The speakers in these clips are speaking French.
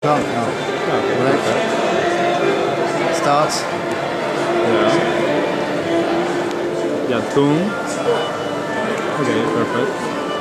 No. Okay, perfect. Start. Yeah. Yeah, boom. Okay, perfect.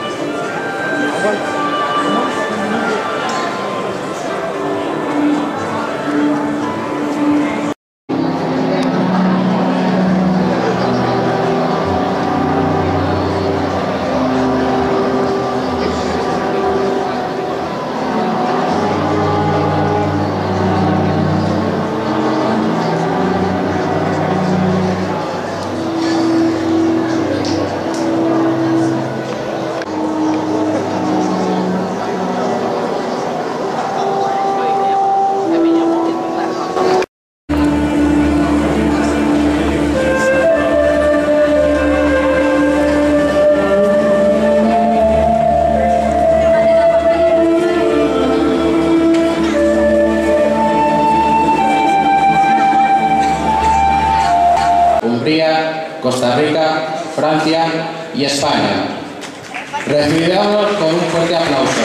Hungría, Costa Rica, Francia y España. Recibidamos con un fuerte aplauso.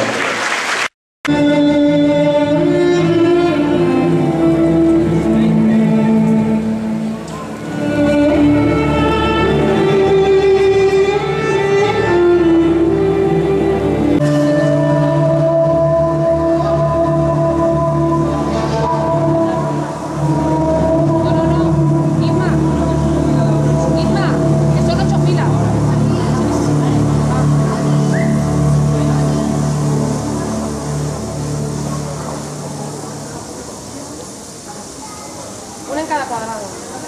Una en cada cuadrado.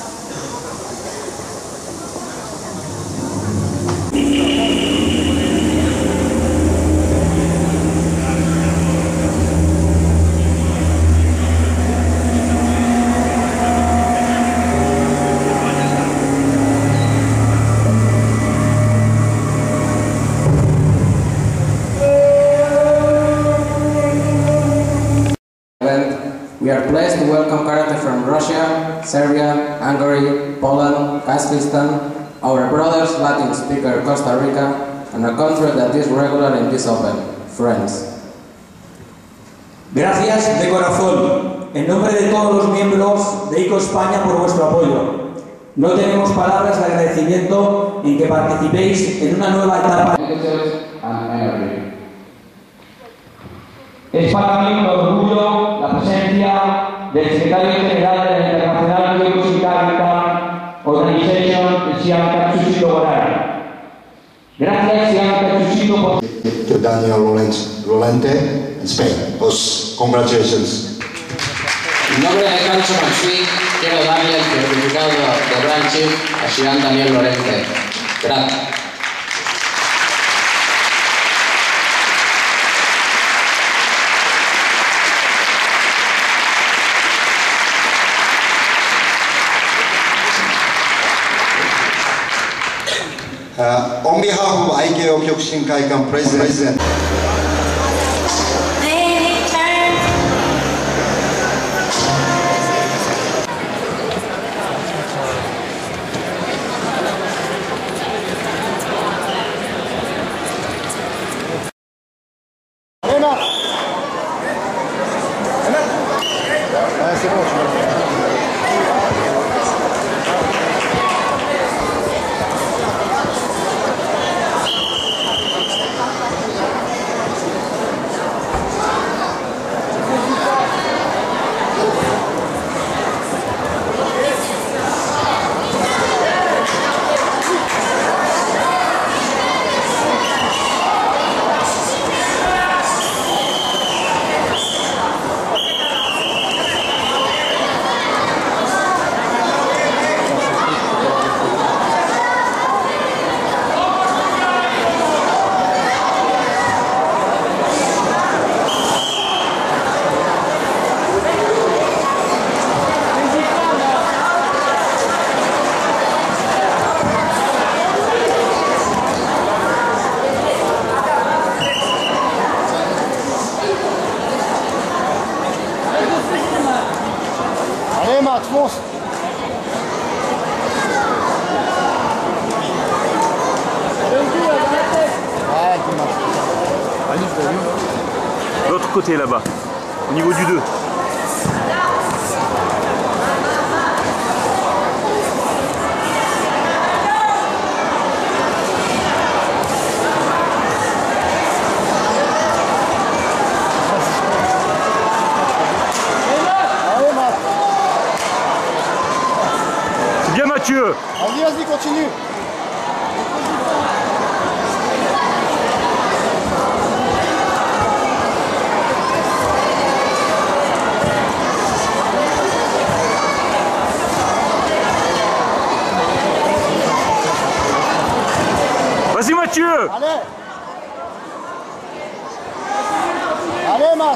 We are pleased to welcome karate from Russia, Serbia, Hungary, Poland, Kazakhstan, our brothers Latin speaker Costa Rica, and a country that is regular in this Open, France. Gracias de corazón, en nombre de todos los miembros de ICO España por vuestro apoyo. No tenemos palabras de agradecimiento en que participéis en una nueva etapa. Es para mí un orgullo la presencia del secretario general de la International Geophysical Organization, Sian Katsushito Gorari. Gracias, Sian Katsushito, por... To Daniel Lorente in Spain. Congratulations. En nombre de Cancho Mansui, quiero darle el certificado de Grand Chief a Sian Daniel Lorente. Gracias. On behalf of Aikyo Kyokushinkai President. Max, fonce. L'autre côté là-bas. au niveau du 2. Allez, Matt. C'est bien Mathieu. Vas-y, vas-y, continue. Vas-y Mathieu. Allez. Allez, Matt.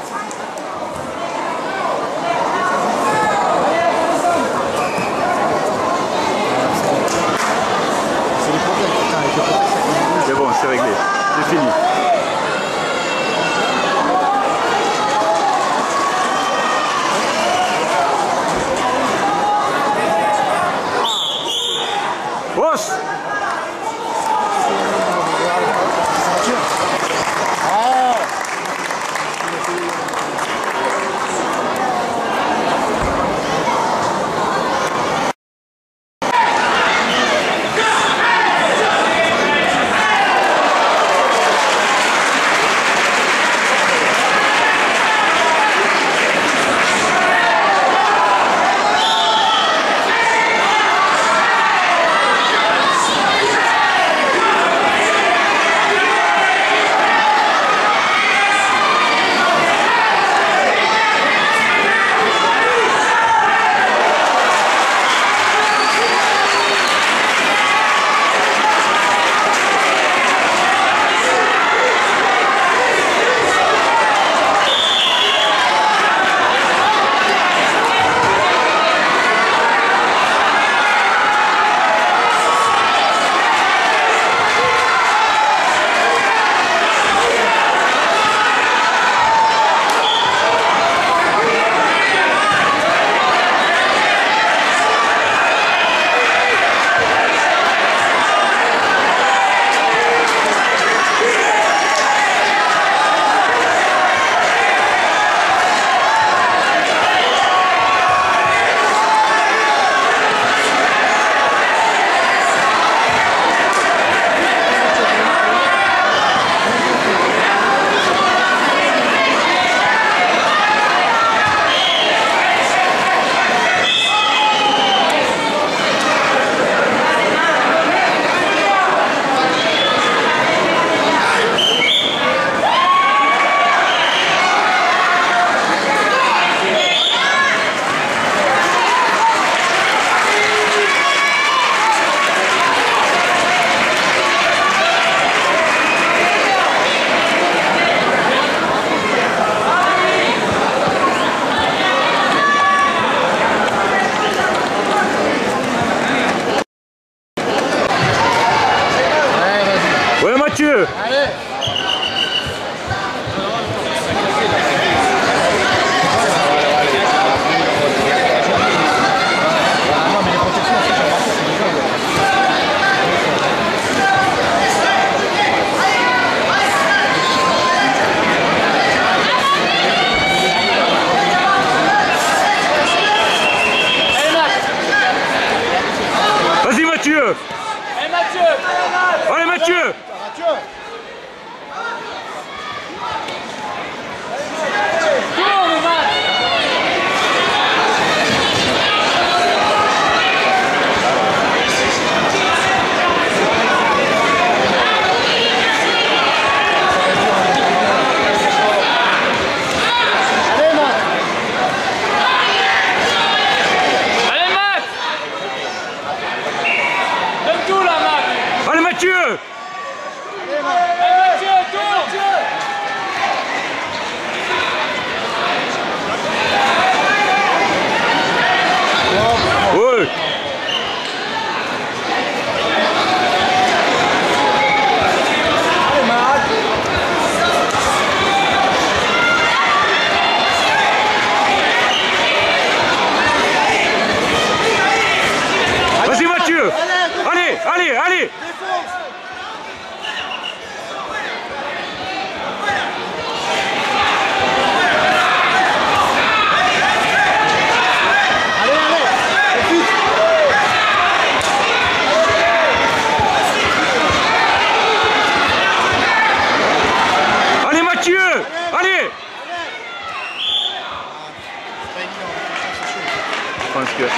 pense que...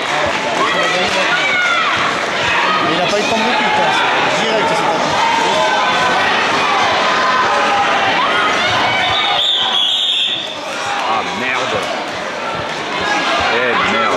Il n'a pas eu de temps de réplique, hein. Direct, c'est pas tout. Ah merde. Eh merde.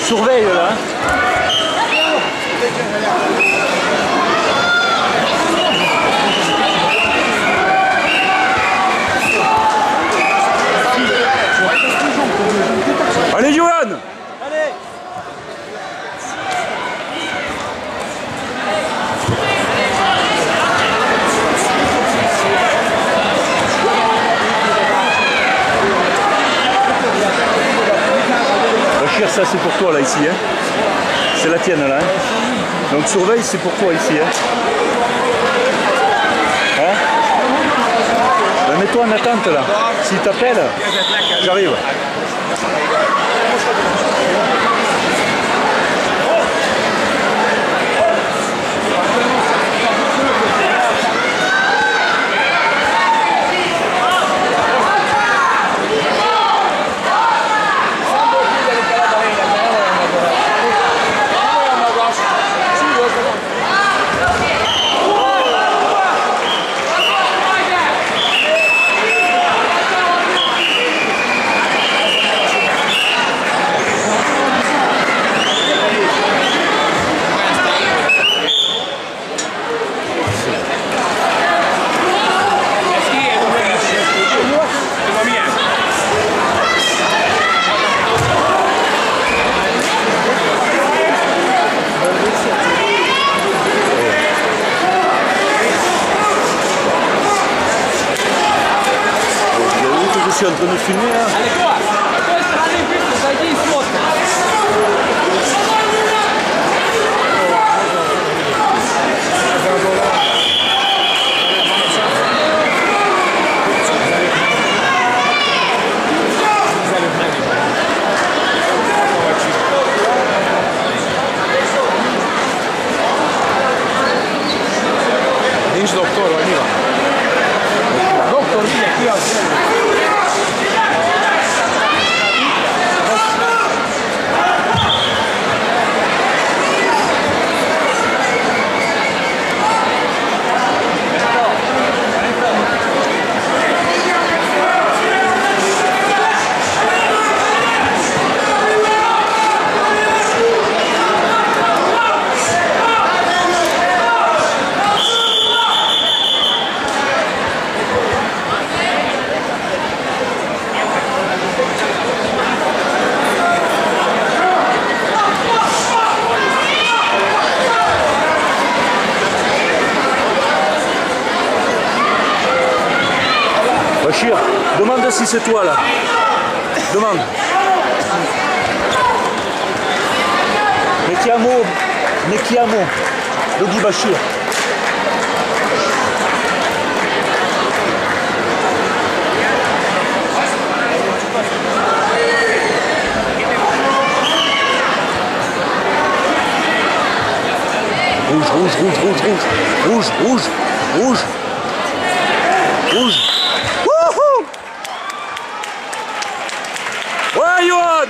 Surveille là. Allez Johan! Allez. Bachir, ça c'est pour toi là ici. Hein. C'est la tienne là. Hein. Donc surveille, c'est pour toi ici. Hein. Hein? Ben, mets-toi en attente là. S'il t'appelle, j'arrive. Je suis en train de filmer là. Allez quoi? Nici doctorul, Aniva. Doctor, vine qui oggi. Bachir, demande si c'est toi là. Demande. Nekiamo. Logi Bachir. Rouge. Wouhou! Ouais, Johan!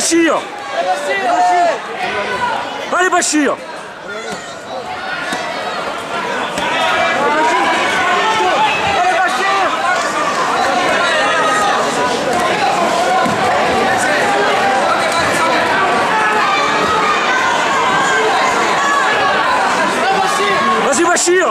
Bachir. Allez Bachir. Vas-y Bachir.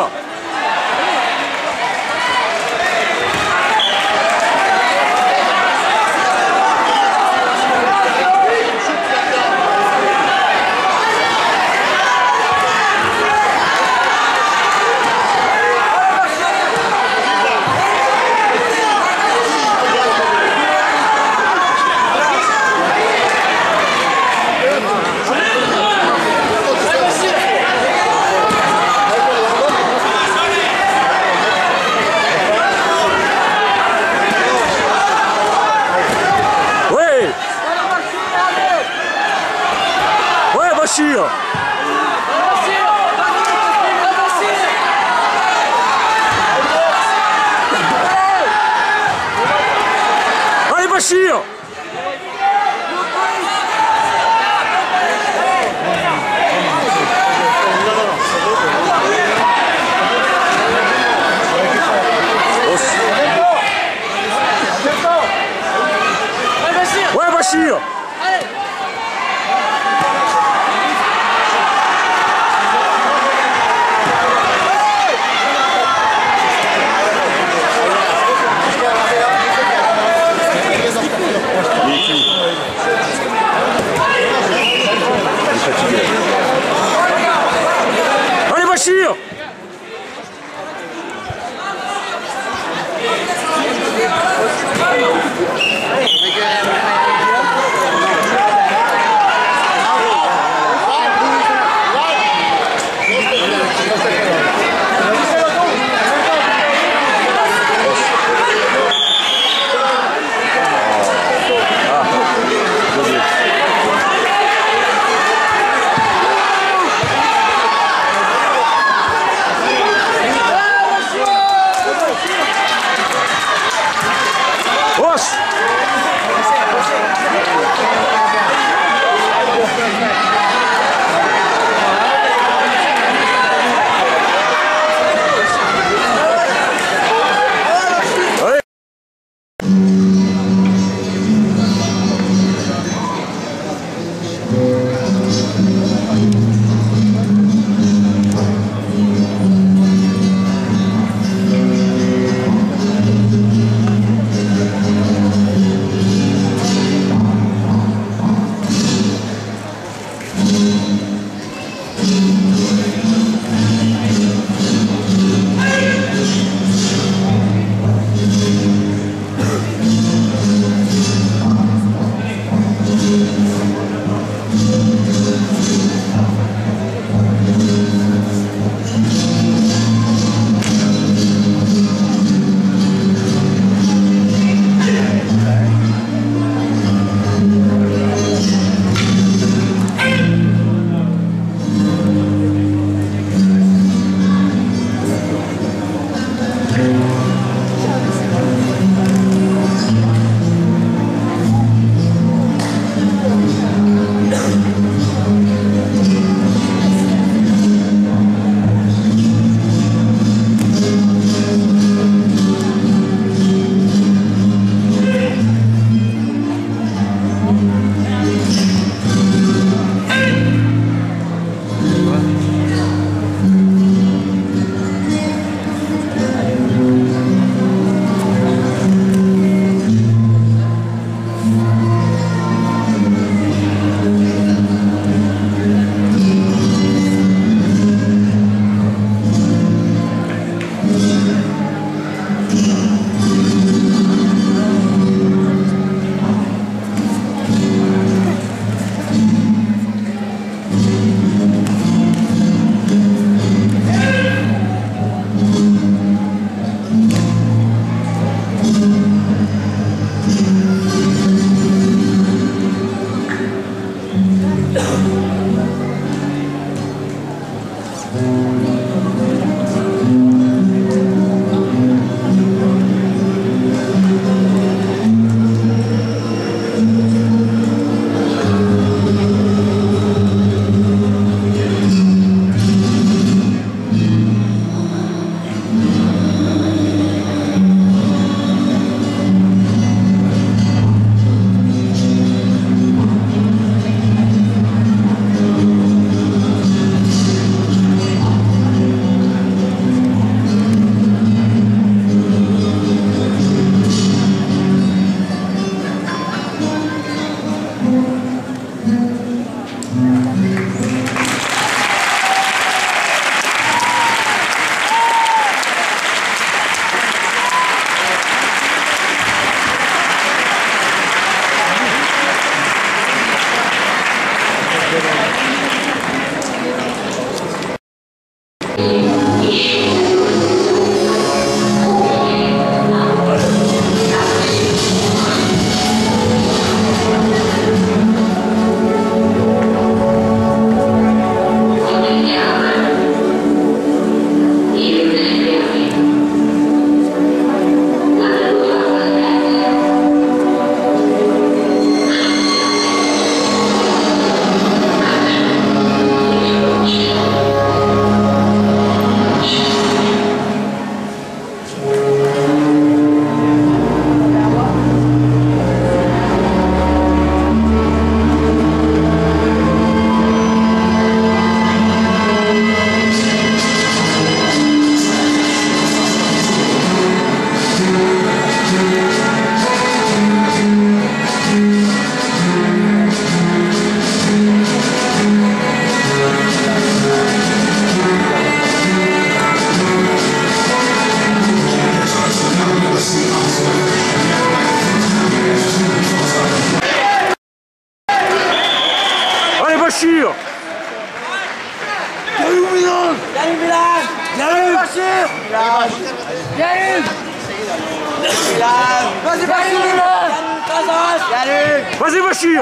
Vas-y, Bachir!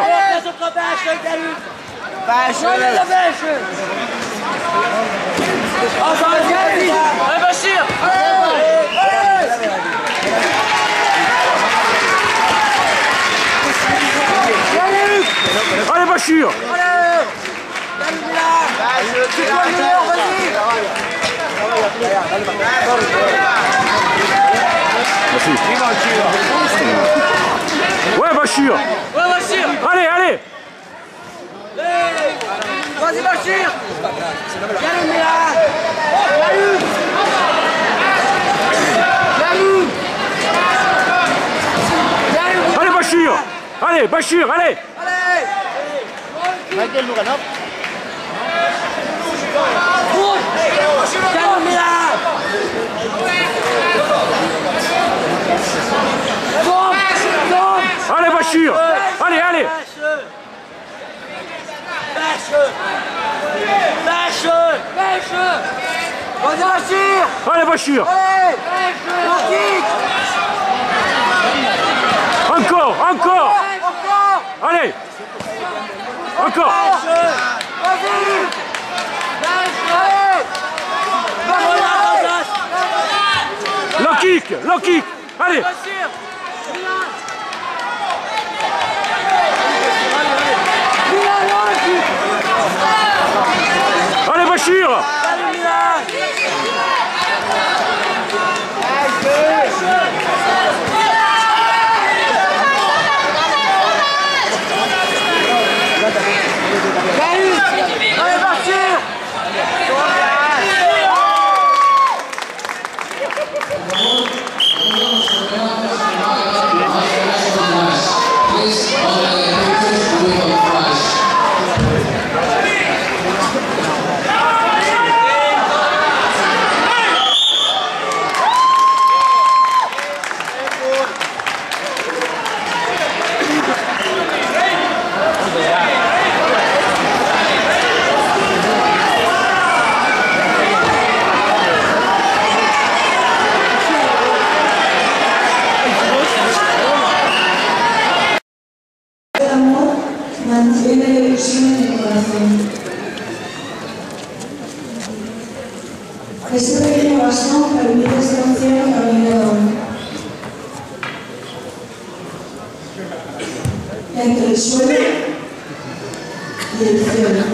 Allez, Bachir! Ouais, Bachir! Allez, allez! Vas-y, Bachir! Allez, Bachir! Allez, Bachir, allez! Michael Luganov. Allez, Bachir! Allez, allez! Allez, Bachir! Encore, encore! Allez! Encore! Low kick! Allez! Allez, Bachir! Mantiene la ilusión en el corazón. Este pequeño bastón permite ser un cielo caminador. Entre el suelo y el cielo.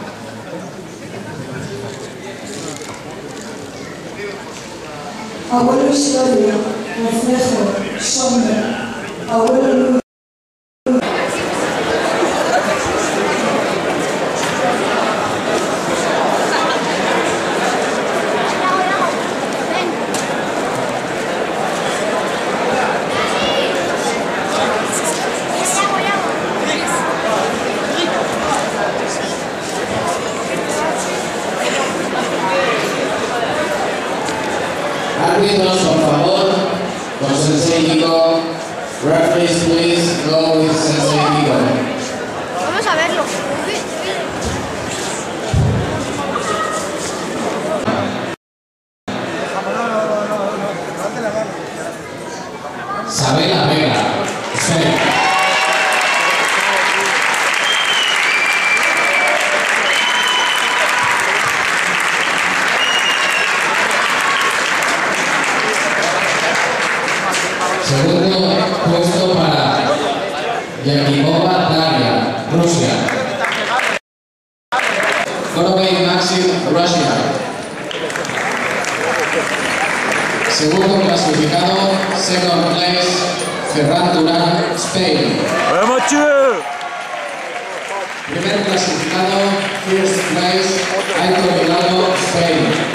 Abuelo historia, reflejo, sombra, abuelo luz. Árbitros, por favor, con Sensei Kiko. Referees, please go with Sensei Kiko. Vamos a verlo. Sabela Vega, Spain. Segundo puesto para Yakimova Daria, Rusia. Korovey Maxim, Rusia. Segundo clasificado, second place, Ferran Durán, Spain. ¡Eh, Mathieu! Primer clasificado, first place, Aitor Hidalgo, Spain.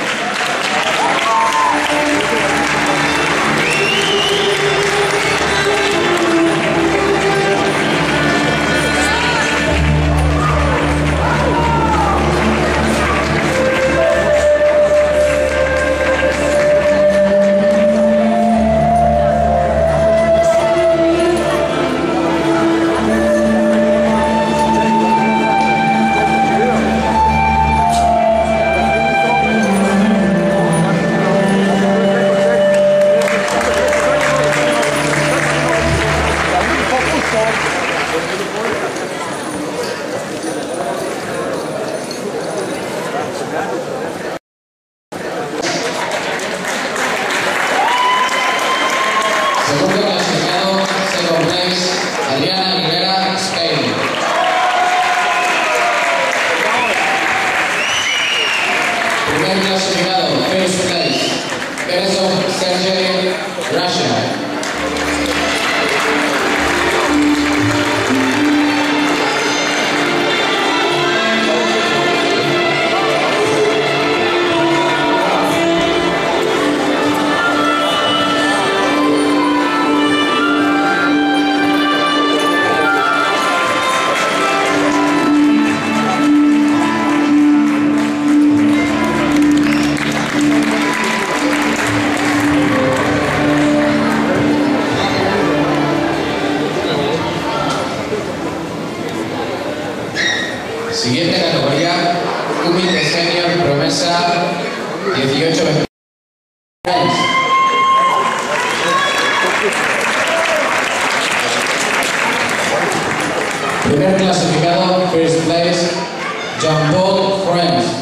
Primer clasificado, first place, Jean-Paul Friends.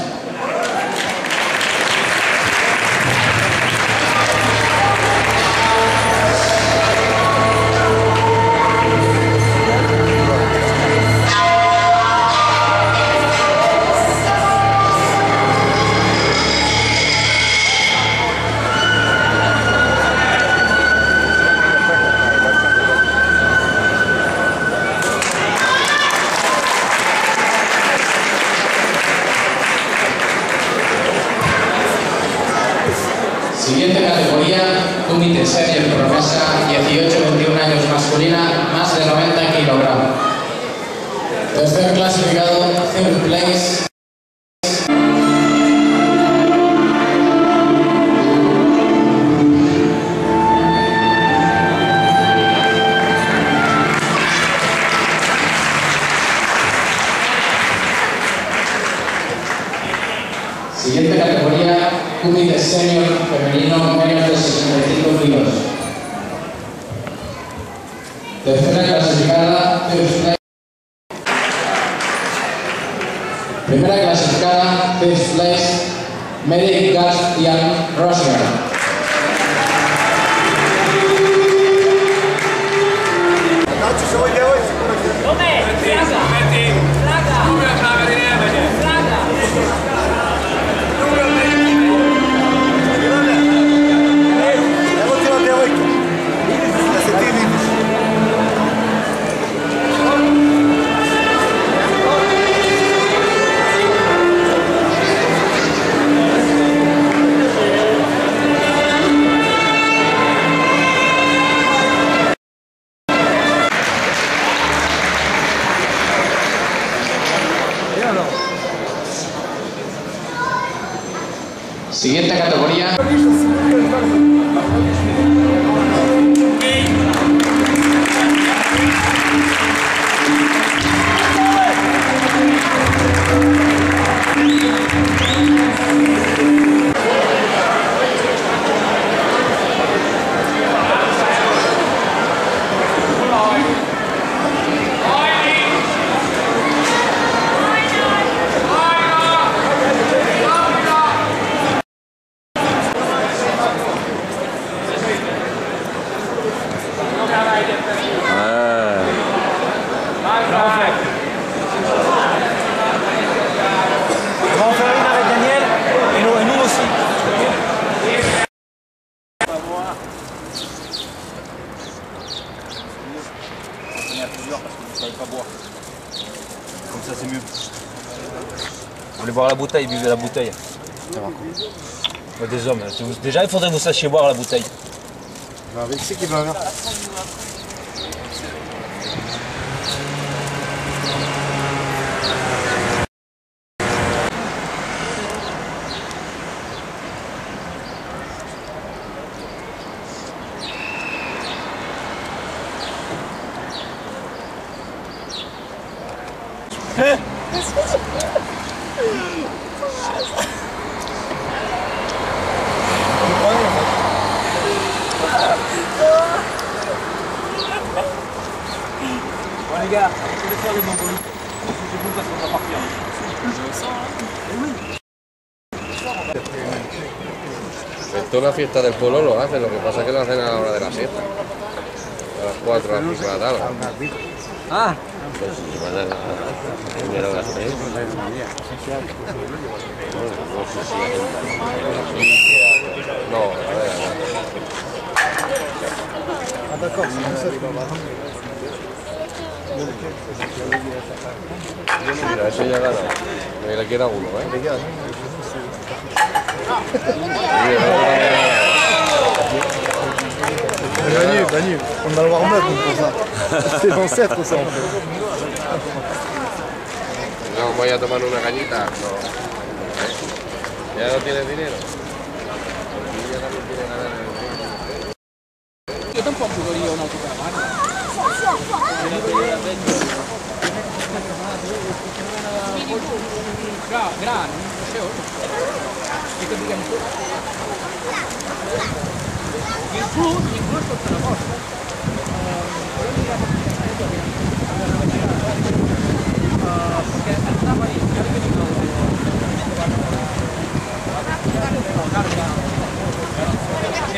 Siguiente categoría, Comité Senior Promesa, 18-21 años masculina, más de 90 kilogramos. Tercer clasificado, third place. Siguiente categoría, Comité Senior femenino menos de 65 kilos. Tercera clasificada, first place. Primera clasificada, first place, Medic Gastian Russia. Siguiente categoría. Comme ça c'est mieux. Vous voulez boire la bouteille, buvez la bouteille. Des hommes. Déjà il faudrait que vous sachiez boire la bouteille. Avec ce qui va bien. Bon les gars, on va faire les Mongolis. C'est bon parce qu'on va partir. Esto es una fiesta del pueblo, lo hacen, lo que pasa es que lo hacen a la hora de la siesta. A las 4, a las 5 de la tarde. Ah. Pues primero gasté. No, a ver. Ah d'accord, c'est ça. Mira, ese ya gana. Me le queda uno, ¿eh? Manu, on a le warm-up pour ça. C'est l'ancêtre ça en fait. No, voy a tomar una cañita. No. ¿Ya no tienes dinero? Ya también tiene ganas de dinero. Io tampoco volevo un'autocaravana. Grano, non facevo. E che dica il blu sotto la porta.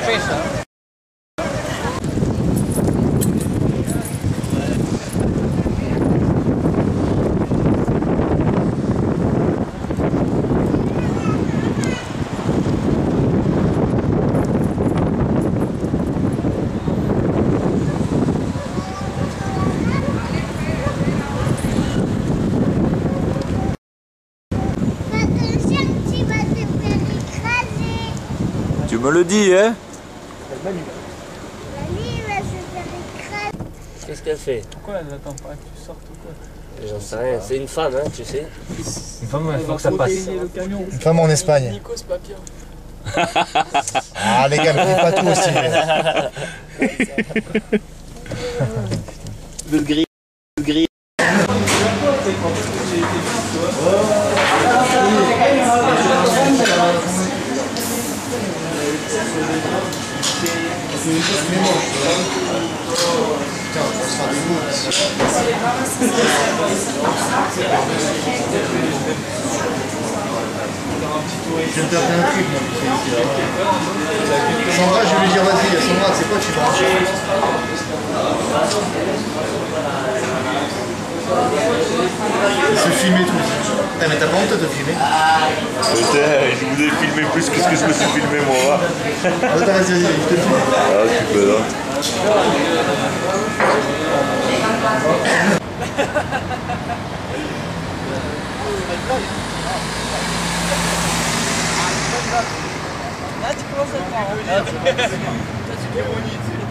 Tu me le dis, hein? Qu'est-ce qu'elle fait? Pourquoi elle n'attend pas que tu sortes ou quoi? J'en sais rien, c'est une femme, hein, tu sais. Une femme, il faut que ça passe. Une femme en Espagne. Nico, c'est pas pire. Ah les gars, ne dites pas tout aussi. Le gris. Le gris. Je vais me taper un truc, moi, Sandra, je vais lui dire, vas-y, Sandra, c'est quoi, tu vas se filmer tout. Eh, mais t'as pas honte de te filmer? Putain, je voulais filmer plus que ce que je me suis filmé moi. Attends, vas-y, je te filme. Ah, tu peux là. Là, tu commences à te marrer. Là, tu l'ironie, tu sais.